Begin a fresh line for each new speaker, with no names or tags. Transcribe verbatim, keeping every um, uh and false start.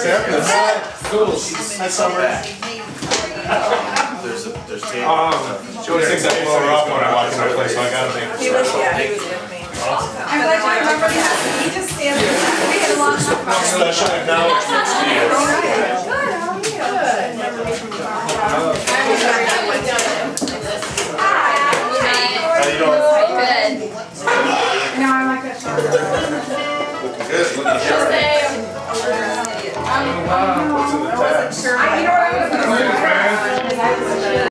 Cool. Hi, Summer. There's a, there's tape. Um, she always thinks I blow her up when I walk in my place, so I gotta think.
He was, yeah, he was with me.
I'm glad you remember that. He just stands there. We had a long talk about it.
Special acknowledgements to you.
Good, how are you? Good. Hi.
How you doing?
Good. No, I like that shot.
Looking good, looking sharp.
What's in the tag? I, you know what I was going to say?